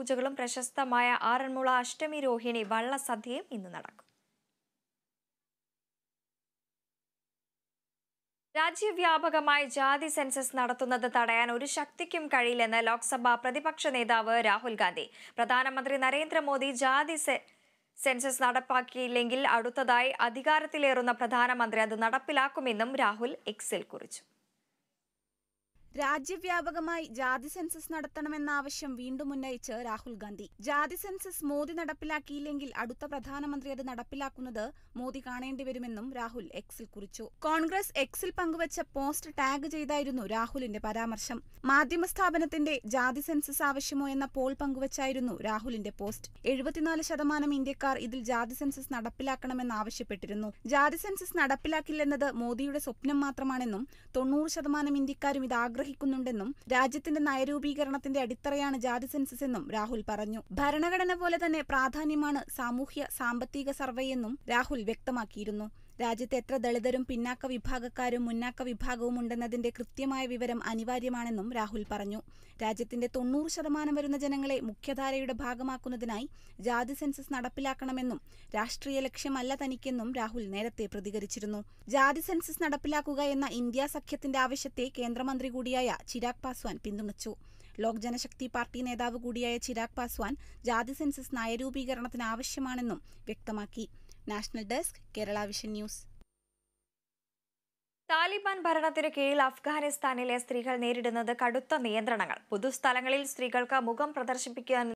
പൂജകളും പ്രശസ്തമായ ആറന്മുള അഷ്ടമി രോഹിണി വള്ളസദ്യയും ഇന്ന് നടക്കും. രാജ്യവ്യാപകമായി ജാതി സെൻസസ് നടത്തുന്നത് തടയാൻ ഒരു ശക്തിക്കും കഴിയില്ലെന്ന് ലോക്സഭാ പ്രതിപക്ഷ നേതാവ് രാഹുൽ ഗാന്ധി. പ്രധാനമന്ത്രി നരേന്ദ്രമോദി ജാതി സെൻസസ് നടപ്പാക്കിയില്ലെങ്കിൽ അടുത്തതായി അധികാരത്തിലേറുന്ന പ്രധാനമന്ത്രി അത് നടപ്പിലാക്കുമെന്നും രാഹുൽ എക്സിൽ കുറിച്ചു. രാജ്യവ്യാപകമായി ജാതി സെൻസസ് നടത്തണമെന്ന ആവശ്യം വീണ്ടും ഉന്നയിച്ച് രാഹുൽ ഗാന്ധി. ജാതി സെൻസസ് മോദി നടപ്പിലാക്കിയില്ലെങ്കിൽ അടുത്ത പ്രധാനമന്ത്രി അത് നടപ്പിലാക്കുന്നത് മോദി കാണേണ്ടിവരുമെന്നും രാഹുൽ എക്സിൽ കുറിച്ചു. കോൺഗ്രസ് എക്സിൽ പങ്കുവച്ച പോസ്റ്റ് ടാഗ് ചെയ്തായിരുന്നു രാഹുലിന്റെ പരാമർശം. മാധ്യമ സ്ഥാപനത്തിന്റെ ജാതി സെൻസസ് ആവശ്യമോ എന്ന പോൾ പങ്കുവച്ചായിരുന്നു രാഹുലിന്റെ പോസ്റ്റ്. 74% ഇന്ത്യക്കാർ ഇതിൽ ജാതി സെൻസസ് നടപ്പിലാക്കണമെന്ന് ആവശ്യപ്പെട്ടിരുന്നു. ജാതി സെൻസസ് നടപ്പിലാക്കില്ലെന്നത് മോദിയുടെ സ്വപ്നം മാത്രമാണെന്നും 90% ഇന്ത്യക്കാരും ഇത് ആഗ്രഹിക്കുന്നുണ്ടെന്നും രാജ്യത്തിന്റെ നയരൂപീകരണത്തിന്റെ അടിത്തറയാണ് ജാതി സെൻസസ് എന്നും രാഹുൽ പറഞ്ഞു. ഭരണഘടന പോലെ തന്നെ പ്രാധാന്യമാണ് സാമൂഹ്യ സാമ്പത്തിക സർവേയെന്നും രാഹുൽ വ്യക്തമാക്കിയിരുന്നു. രാജ്യത്ത് എത്ര ദളിതരും പിന്നാക്ക വിഭാഗക്കാരും മുന്നാക്ക വിഭാഗവും ഉണ്ടെന്നതിന്റെ കൃത്യമായ വിവരം അനിവാര്യമാണെന്നും രാഹുൽ പറഞ്ഞു. രാജ്യത്തിന്റെ 90% വരുന്ന ജനങ്ങളെ മുഖ്യധാരയുടെ ഭാഗമാക്കുന്നതിനായി ജാതി സെൻസസ് നടപ്പിലാക്കണമെന്നും രാഷ്ട്രീയ ലക്ഷ്യമല്ല തനിക്കെന്നും രാഹുൽ നേരത്തെ പ്രതികരിച്ചിരുന്നു. ജാതി സെൻസസ് നടപ്പിലാക്കുക എന്ന ഇന്ത്യ സഖ്യത്തിന്റെ ആവശ്യത്തെ കേന്ദ്രമന്ത്രി കൂടിയായ ചിരാഗ് പാസ്വാൻ പിന്തുണച്ചു. ലോക് ജനശക്തി പാർട്ടി നേതാവ് കൂടിയായ ചിരാഗ് പാസ്വാൻ ജാതി സെൻസസ് നയരൂപീകരണത്തിന് ആവശ്യമാണെന്നും വ്യക്തമാക്കി. National desk, Kerala vision news. Taliban ഭരണത്തിനു കീഴിൽ അഫ്ഗാനിസ്ഥാനിലെ സ്ത്രീകൾ നേരിടുന്നത് കടുത്ത നിയന്ത്രണങ്ങൾ. പൊതുസ്ഥലങ്ങളിൽ സ്ത്രീകൾക്ക് മുഖം പ്രദർശിപ്പിക്കാൻ